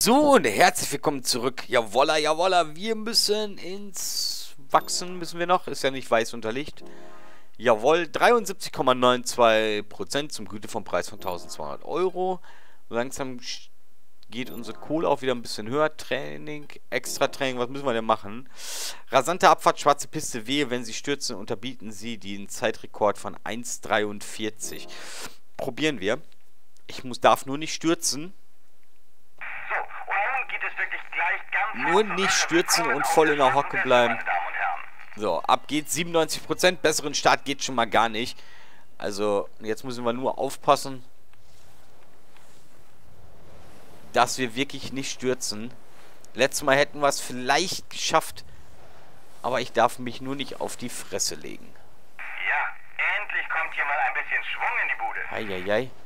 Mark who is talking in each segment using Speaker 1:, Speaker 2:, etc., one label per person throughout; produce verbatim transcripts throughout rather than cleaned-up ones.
Speaker 1: So, und herzlich willkommen zurück. Jawolla, jawolla, wir müssen ins Wachsen, müssen wir noch. Ist ja nicht weiß unterlegt. Jawohl, dreiundsiebzig Komma zweiundneunzig Prozent zum Güte vom Preis von eintausendzweihundert Euro. Langsam geht unsere Kohle auch wieder ein bisschen höher. Training, extra Training, was müssen wir denn machen? Rasante Abfahrt, schwarze Piste, wehe, wenn Sie stürzen, unterbieten Sie den Zeitrekord von eins Komma dreiundvierzig. Probieren wir. Ich muss, darf nur nicht stürzen.
Speaker 2: So, und nun geht es wirklich gleich ganz
Speaker 1: Nur nicht stürzen und voll in der Hocke bleiben. So, ab geht's, siebenundneunzig Prozent. Besseren Start geht schon mal gar nicht. Also, jetzt müssen wir nur aufpassen, dass wir wirklich nicht stürzen. Letztes Mal hätten wir es vielleicht geschafft, aber ich darf mich nur nicht auf die Fresse legen.
Speaker 2: Ja, endlich kommt hier mal ein bisschen Schwung in die Bude.
Speaker 1: Eieiei.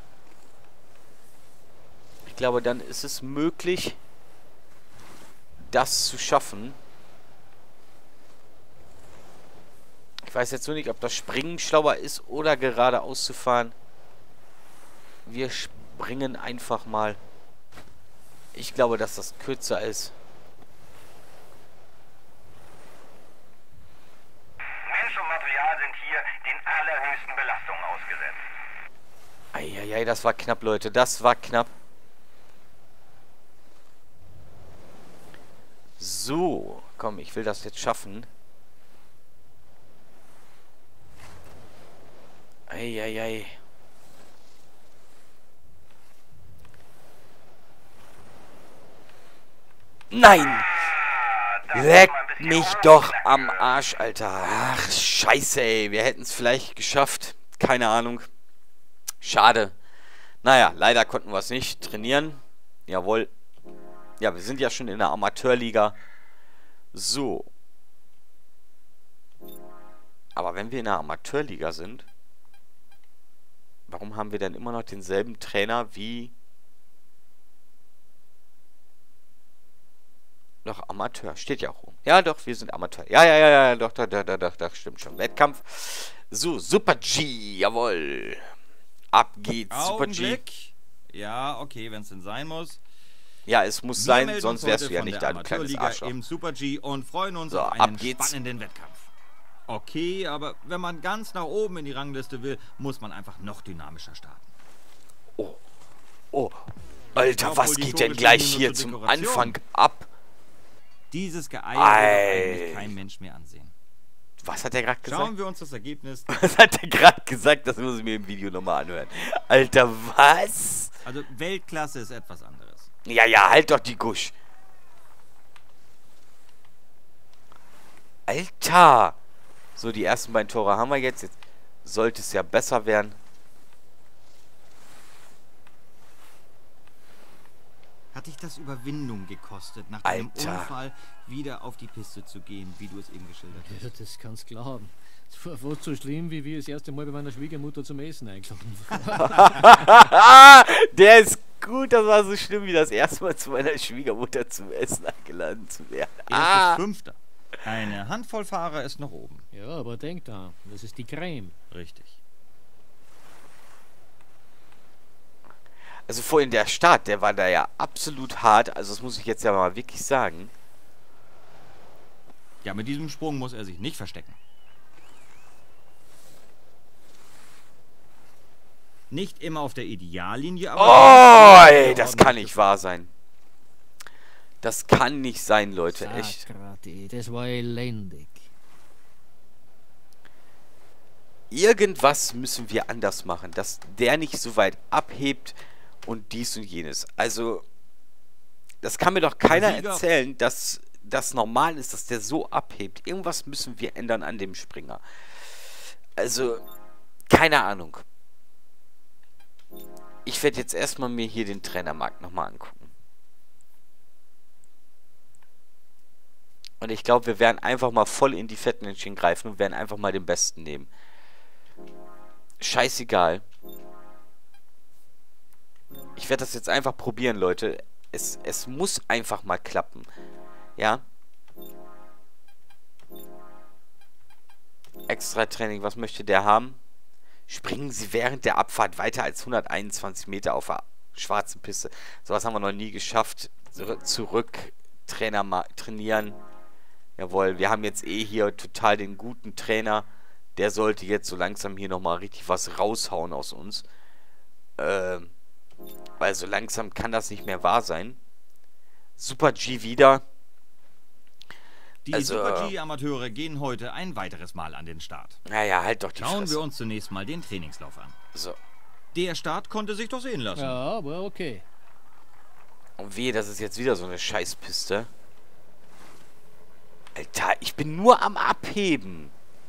Speaker 1: Ich glaube, dann ist es möglich, das zu schaffen. Ich weiß jetzt nur nicht, ob das Springen schlauer ist oder geradeaus zu fahren. Wir springen einfach mal. Ich glaube, dass das kürzer ist.
Speaker 2: Mensch und Material sind hier den allerhöchsten Belastungen ausgesetzt.
Speaker 1: Eieiei, das war knapp, Leute. Das war knapp. So, komm, ich will das jetzt schaffen. Eieiei. Nein! Leck mich doch am Arsch, Alter. Ach, scheiße, ey. Wir hätten es vielleicht geschafft. Keine Ahnung. Schade. Naja, leider konnten wir es nicht trainieren. Jawohl. Ja, wir sind ja schon in der Amateurliga. So. Aber wenn wir in der Amateurliga sind, warum haben wir denn immer noch denselben Trainer wie noch Amateur? Steht ja auch rum. Ja, doch, wir sind Amateur. Ja, ja, ja, ja, doch, doch, doch, doch, doch, doch, stimmt schon. Wettkampf. So, Super G, jawohl. Ab geht's, Super G.
Speaker 3: Augenblick. Ja, okay, wenn es denn sein muss.
Speaker 1: Ja, es muss
Speaker 3: Wir
Speaker 1: sein,
Speaker 3: melden
Speaker 1: sonst
Speaker 3: uns
Speaker 1: wärst
Speaker 3: heute
Speaker 1: du ja
Speaker 3: von
Speaker 1: nicht
Speaker 3: der
Speaker 1: da, du kleines
Speaker 3: Amateurliga
Speaker 1: Arschloch.
Speaker 3: im Super G und freuen uns
Speaker 1: So,
Speaker 3: auf
Speaker 1: ab
Speaker 3: einen
Speaker 1: geht's.
Speaker 3: spannenden Wettkampf. Okay, aber wenn man ganz nach oben in die Rangliste will, muss man einfach noch dynamischer starten.
Speaker 1: Oh, oh, Alter,
Speaker 3: Obwohl
Speaker 1: was
Speaker 3: die
Speaker 1: geht denn
Speaker 3: Tore
Speaker 1: gleich
Speaker 3: stehen
Speaker 1: hier
Speaker 3: nur zur
Speaker 1: zum
Speaker 3: Dekoration.
Speaker 1: Anfang ab?
Speaker 3: Dieses Geeier
Speaker 1: Ei.
Speaker 3: will doch eigentlich kein Mensch mehr ansehen.
Speaker 1: Was hat er gerade gesagt?
Speaker 3: Schauen wir uns das Ergebnis.
Speaker 1: Was hat er gerade gesagt? Das muss ich mir im Video nochmal anhören. Alter, was?
Speaker 3: Also Weltklasse ist etwas anderes.
Speaker 1: Ja, ja, halt doch die Gusch. Alter. So, die ersten beiden Tore haben wir jetzt. Jetzt sollte es ja besser werden.
Speaker 3: Hat dich das Überwindung gekostet, nach
Speaker 1: Alter.
Speaker 3: einem Unfall wieder auf die Piste zu gehen, wie du es eben geschildert hast?
Speaker 4: Ja, das kannst du glauben. Es war fast so schlimm, wie wir das erste Mal bei meiner Schwiegermutter zum Essen eingeladen waren.
Speaker 1: Der ist gut, das war so schlimm wie das erste Mal zu meiner Schwiegermutter zum Essen eingeladen zu werden.
Speaker 3: Er
Speaker 1: Ah.
Speaker 3: ist Fünfter. Eine Handvoll Fahrer ist noch oben.
Speaker 4: Ja, aber denk da, das ist die Creme.
Speaker 3: Richtig.
Speaker 1: Also vorhin der Start, der war da ja absolut hart. Also das muss ich jetzt ja mal wirklich sagen.
Speaker 3: Ja, mit diesem Sprung muss er sich nicht verstecken. Nicht immer auf der Ideallinie, aber...
Speaker 1: Oh, ey, das kann nicht wahr sein. Das kann nicht sein, Leute, echt.
Speaker 4: Sakrati, das war elendig.
Speaker 1: Irgendwas müssen wir anders machen, dass der nicht so weit abhebt und dies und jenes. Also, das kann mir doch keiner
Speaker 3: Sieger.
Speaker 1: erzählen, dass das normal ist, dass der so abhebt. Irgendwas müssen wir ändern an dem Springer. Also, keine Ahnung. Ich werde jetzt erstmal mir hier den Trainermarkt nochmal angucken. Und ich glaube, wir werden einfach mal voll in die Fettnäpfchen greifen und werden einfach mal den Besten nehmen. Scheißegal. Ich werde das jetzt einfach probieren, Leute. Es, es muss einfach mal klappen. Ja? Extra Training, was möchte der haben? Springen Sie während der Abfahrt weiter als hunderteinundzwanzig Meter auf der schwarze Piste. Sowas haben wir noch nie geschafft. Zurück, Trainer mal trainieren. Jawohl, wir haben jetzt eh hier total den guten Trainer. Der sollte jetzt so langsam hier nochmal richtig was raushauen aus uns. Ähm, weil so langsam kann das nicht mehr wahr sein. Super G wieder.
Speaker 3: Die
Speaker 1: Also,
Speaker 3: Super G-Amateure gehen heute ein weiteres Mal an den Start.
Speaker 1: Naja, halt doch die
Speaker 3: Schauen
Speaker 1: Fresse.
Speaker 3: wir uns zunächst mal den Trainingslauf an.
Speaker 1: So.
Speaker 3: Der Start konnte sich doch sehen lassen.
Speaker 4: Ja, aber okay.
Speaker 1: Und wehe, das ist jetzt wieder so eine Scheißpiste. Alter, ich bin nur am Abheben.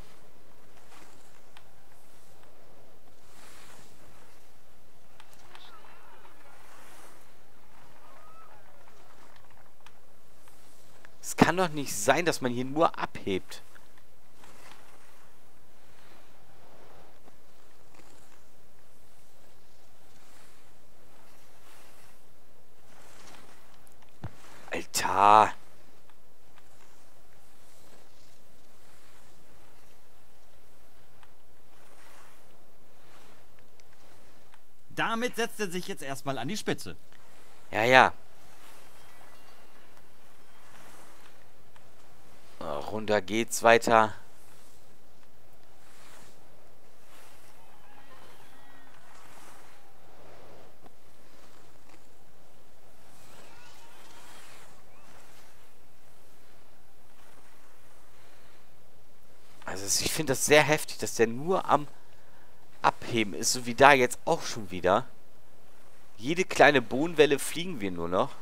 Speaker 1: Es kann doch nicht sein, dass man hier nur abhebt. Alter.
Speaker 3: Damit setzt er sich jetzt erstmal an die Spitze.
Speaker 1: Ja, ja. Runter geht's weiter. Also ich finde das sehr heftig, dass der nur am Abheben ist, so wie da jetzt auch schon wieder. Jede kleine Bodenwelle fliegen wir nur noch.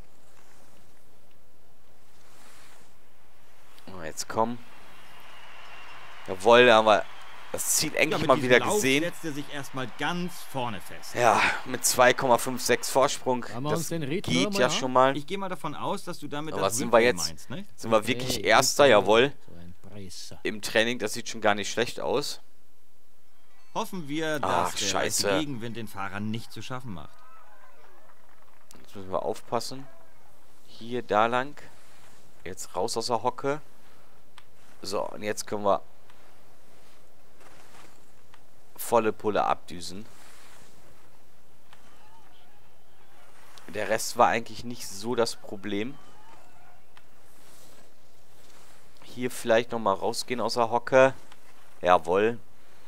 Speaker 1: Jetzt kommen. Jawohl, da haben wir das Ziel endlich
Speaker 3: ja,
Speaker 1: mal wieder
Speaker 3: Lauf
Speaker 1: gesehen.
Speaker 3: setzt er sich erstmal ganz vorne fest.
Speaker 1: Ja, mit zwei Komma fünf sechs Vorsprung. Das geht ja schon mal.
Speaker 3: Ich gehe mal davon aus, dass du damit
Speaker 1: Aber
Speaker 3: das
Speaker 1: sind wir jetzt?
Speaker 3: meinst, ne?
Speaker 1: Sind wir wirklich Erster? Jawohl.
Speaker 4: So ein Presser.
Speaker 1: Im Training, das sieht schon gar nicht schlecht aus.
Speaker 3: Hoffen wir,
Speaker 1: Ach,
Speaker 3: dass der
Speaker 1: Scheiße.
Speaker 3: leichte Gegenwind den Fahrern nicht zu schaffen macht.
Speaker 1: Jetzt müssen wir aufpassen. Hier, da lang. Jetzt raus aus der Hocke. So, und jetzt können wir volle Pulle abdüsen. Der Rest war eigentlich nicht so das Problem. Hier vielleicht nochmal rausgehen aus der Hocke. Jawohl.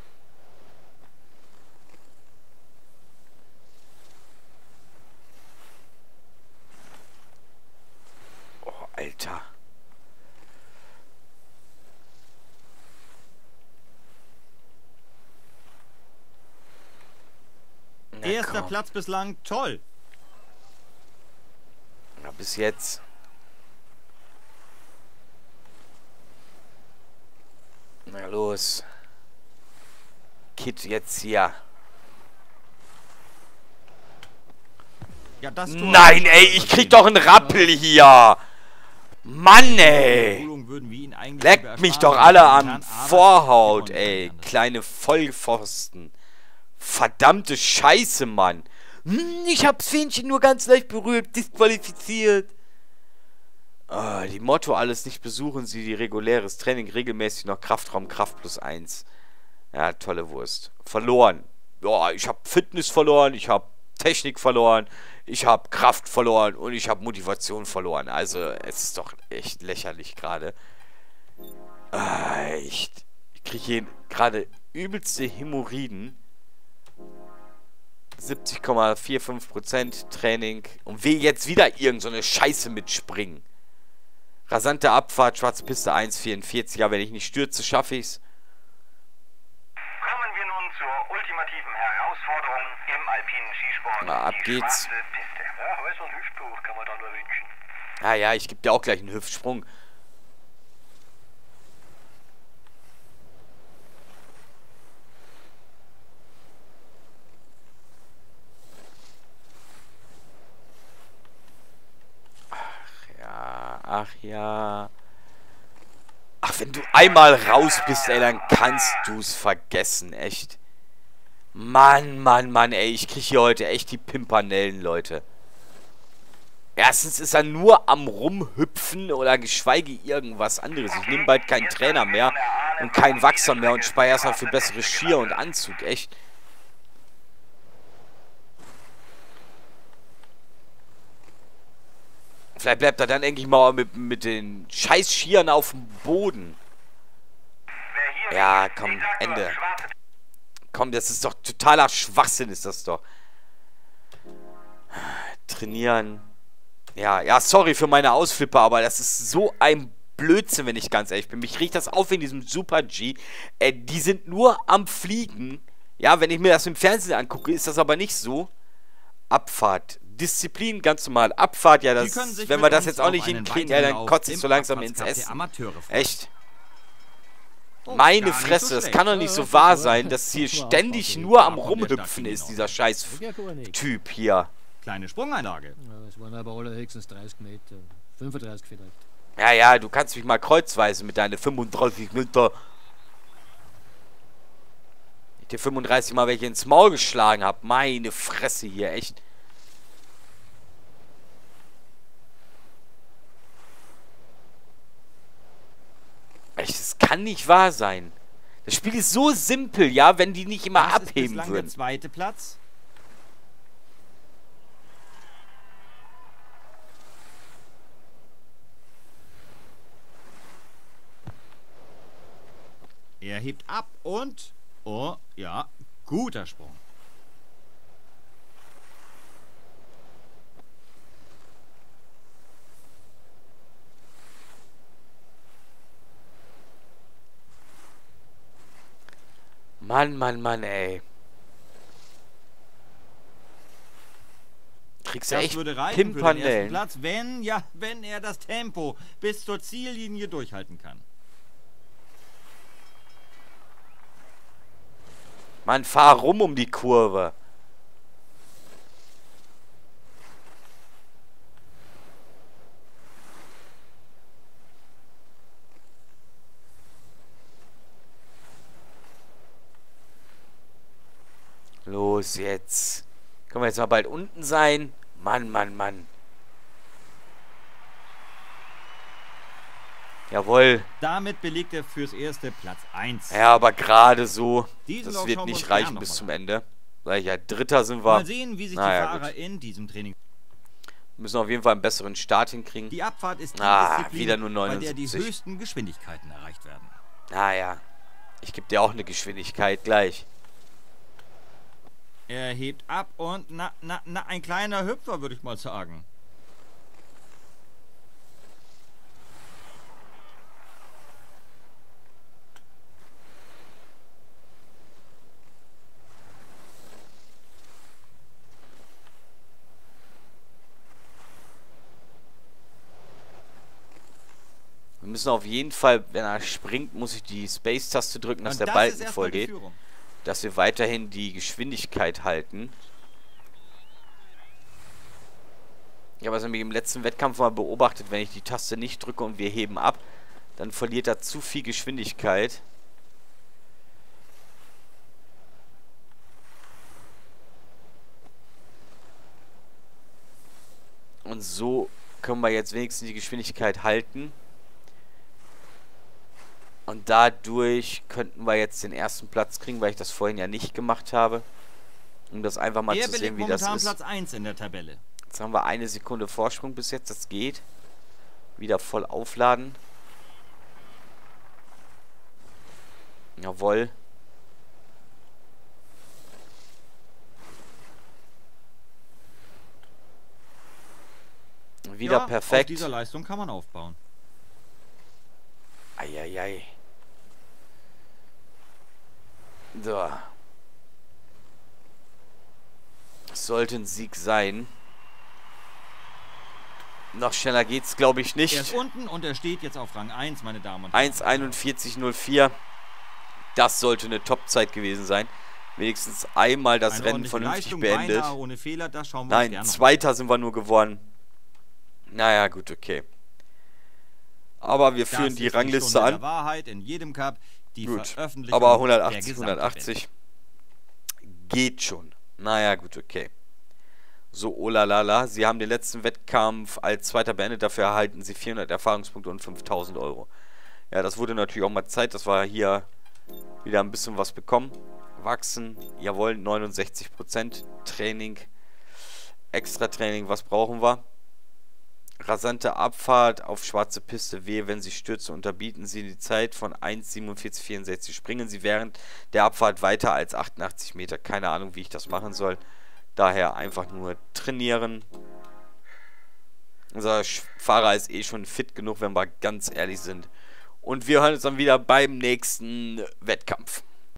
Speaker 1: Oh, Alter. Na,
Speaker 3: Erster
Speaker 1: komm.
Speaker 3: Platz bislang, toll.
Speaker 1: Na, bis jetzt. Na los. Kid jetzt hier.
Speaker 3: Ja, das Tor-
Speaker 1: Nein, ey, ich krieg doch einen Rappel hier. Mann, ey.
Speaker 3: Wiederholung würden wir ihn eigentlich
Speaker 1: Leckt mich
Speaker 3: ersparen,
Speaker 1: doch alle
Speaker 3: momentan,
Speaker 1: am
Speaker 3: aber
Speaker 1: Vorhaut,
Speaker 3: gewonnen
Speaker 1: ey.
Speaker 3: voneinander.
Speaker 1: Kleine Vollpfosten. Verdammte Scheiße, Mann. Hm, ich hab's Fähnchen nur ganz leicht berührt. Disqualifiziert. Ah, die Motto, alles nicht besuchen Sie, die reguläres Training, regelmäßig noch Kraftraum, Kraft plus eins. Ja, tolle Wurst. Verloren. Ja, ich hab Fitness verloren, ich hab Technik verloren, ich hab Kraft verloren und ich hab Motivation verloren. Also, es ist doch echt lächerlich gerade. Ah, ich, ich kriege hier gerade übelste Hämorrhoiden. siebzig Komma fünfundvierzig Prozent Training. Und will jetzt wieder irgend so eine Scheiße mitspringen. Rasante Abfahrt, schwarze Piste eins Komma vierundvierzig. Ja, wenn ich nicht stürze, schaffe ich's.
Speaker 2: Kommen wir nun zur ultimativen Herausforderung im alpinen Skisport.
Speaker 1: Na, ab
Speaker 2: die
Speaker 1: geht's.
Speaker 2: schwarze Piste. Ja, aber so ein Hüftbuch kann man da nur wünschen.
Speaker 1: Ja, ja, ich gebe dir auch gleich einen Hüftsprung. Ach ja, ach ja. Ach, wenn du einmal raus bist, ey, dann kannst du's vergessen, echt. Mann, Mann, Mann, ey, ich krieg hier heute echt die Pimpernellen, Leute. Erstens ist er nur am Rumhüpfen oder geschweige irgendwas anderes. Ich nehme bald keinen Trainer mehr und keinen Wachser mehr und spare erstmal für bessere Skier und Anzug, echt. Vielleicht bleibt er dann endlich mal mit, mit den scheiß Schieren auf dem Boden. Ja, komm, Ende. Komm, das ist doch totaler Schwachsinn, ist das doch. Trainieren. Ja, ja, sorry für meine Ausflipper, aber das ist so ein Blödsinn, wenn ich ganz ehrlich bin. Mich riecht das auf in diesem Super G. Äh, die sind nur am Fliegen. Ja, wenn ich mir das im Fernsehen angucke, ist das aber nicht so. Abfahrt. Disziplin, ganz normal. Abfahrt, ja, das, wenn wir das jetzt auch nicht hinkriegen, ja, dann kotze ich so langsam ins Essen. Echt.
Speaker 3: Oh,
Speaker 1: Meine Fresse, so das kann doch nicht so wahr sein, dass hier ständig nur am Rumhüpfen ist, dieser scheiß Typ hier.
Speaker 3: Kleine Sprungeinlage.
Speaker 4: Ja, das waren aber allerhöchstens dreißig Meter. fünfunddreißig vielleicht.
Speaker 1: Ja, ja, du kannst mich mal kreuzweise mit deinen fünfunddreißig Meter. Ich dir fünfunddreißig Mal welche ins Maul geschlagen habe. Meine Fresse hier, echt. Echt, das kann nicht wahr sein. Das Spiel ist so simpel, ja, wenn die nicht immer
Speaker 3: das
Speaker 1: abheben
Speaker 3: ist
Speaker 1: würden.
Speaker 3: Der zweite Platz. Er hebt ab und... Oh, ja, guter Sprung.
Speaker 1: Mann, Mann, Mann, ey. Kriegst du
Speaker 3: Das
Speaker 1: echt
Speaker 3: würde reichen für den ersten
Speaker 1: Pimpernellen.
Speaker 3: Platz, wenn, ja, wenn er das Tempo bis zur Ziellinie durchhalten kann.
Speaker 1: Mann, fahr rum um die Kurve. Los jetzt. Können wir jetzt mal bald unten sein? Mann, Mann, Mann. Jawohl.
Speaker 3: Damit belegt er fürs erste Platz eins.
Speaker 1: Ja, aber gerade so.
Speaker 3: Diesen
Speaker 1: Das
Speaker 3: Lauf
Speaker 1: wird
Speaker 3: schauen wir
Speaker 1: nicht
Speaker 3: uns
Speaker 1: reichen
Speaker 3: gern
Speaker 1: bis
Speaker 3: noch
Speaker 1: zum
Speaker 3: mal
Speaker 1: Ende. Sag ich ja, Dritter sind wir.
Speaker 3: Mal sehen, wie sich
Speaker 1: Naja,
Speaker 3: die Fahrer
Speaker 1: gut.
Speaker 3: in diesem Training...
Speaker 1: Wir müssen auf jeden Fall einen besseren Start hinkriegen.
Speaker 3: Die Abfahrt ist die
Speaker 1: Ah,
Speaker 3: Disziplin,
Speaker 1: wieder nur
Speaker 3: bei der die
Speaker 1: neunundsiebzig.
Speaker 3: höchsten Geschwindigkeiten erreicht werden.
Speaker 1: Naja. Ich gebe dir auch eine Geschwindigkeit gleich.
Speaker 3: Er hebt ab und na, na, na, ein kleiner Hüpfer, würde ich mal sagen.
Speaker 1: Wir müssen auf jeden Fall, wenn er springt, muss ich die Space-Taste drücken, dass
Speaker 3: Und
Speaker 1: der
Speaker 3: das
Speaker 1: Balken
Speaker 3: ist erstmal
Speaker 1: voll
Speaker 3: die
Speaker 1: geht.
Speaker 3: Führung.
Speaker 1: Dass wir weiterhin die Geschwindigkeit halten. Ich habe es nämlich im letzten Wettkampf mal beobachtet, wenn ich die Taste nicht drücke und wir heben ab, dann verliert er zu viel Geschwindigkeit. Und so können wir jetzt wenigstens die Geschwindigkeit halten. Und dadurch könnten wir jetzt den ersten Platz kriegen, weil ich das vorhin ja nicht gemacht habe. Um das einfach mal
Speaker 3: Er
Speaker 1: zu
Speaker 3: belegt
Speaker 1: sehen, wie das
Speaker 3: momentan
Speaker 1: ist.
Speaker 3: Platz eins in der Tabelle.
Speaker 1: Jetzt haben wir eine Sekunde Vorsprung bis jetzt, das geht. Wieder voll aufladen. Jawohl. Wieder
Speaker 3: Ja,
Speaker 1: perfekt.
Speaker 3: Auf dieser Leistung kann man aufbauen.
Speaker 1: Eieiei. So. Das sollte ein Sieg sein. Noch schneller geht's, glaube ich,
Speaker 3: Er ist
Speaker 1: nicht.
Speaker 3: unten und er steht jetzt auf Rang eins, meine Damen und Herren.
Speaker 1: eins einundvierzig null vier. Das sollte eine Top-Zeit gewesen sein. Wenigstens einmal das
Speaker 3: Eine
Speaker 1: Rennen
Speaker 3: ordentliche
Speaker 1: vernünftig
Speaker 3: Leistung,
Speaker 1: beendet.
Speaker 3: beinahe ohne Fehler, das schauen wir uns
Speaker 1: Nein,
Speaker 3: gerne noch
Speaker 1: Zweiter sind wir nur geworden. Naja, gut, okay. Aber wir
Speaker 3: Das
Speaker 1: führen die
Speaker 3: ist
Speaker 1: Rangliste
Speaker 3: Stunde
Speaker 1: an.
Speaker 3: der Wahrheit in jedem Cup. Die
Speaker 1: Gut,
Speaker 3: Veröffentlichung
Speaker 1: aber
Speaker 3: der
Speaker 1: hundertachtzig,
Speaker 3: Gesamttabelle.
Speaker 1: hundertachtzig geht schon. Naja, gut, okay. So, oh la la la. Sie haben den letzten Wettkampf als Zweiter beendet. Dafür erhalten Sie vierhundert Erfahrungspunkte und fünftausend Euro. Ja, das wurde natürlich auch mal Zeit, dass wir hier wieder ein bisschen was bekommen. Wachsen, jawohl, neunundsechzig Prozent. Training, Extra Training, was brauchen wir? rasante Abfahrt auf schwarze Piste. Wehe, wenn Sie stürzen, unterbieten Sie die Zeit von eins siebenundvierzig vierundsechzig. Springen Sie während der Abfahrt weiter als achtundachtzig Meter. Keine Ahnung, wie ich das machen soll. Daher einfach nur trainieren. Unser Fahrer ist eh schon fit genug, wenn wir ganz ehrlich sind. Und wir hören uns dann wieder beim nächsten Wettkampf.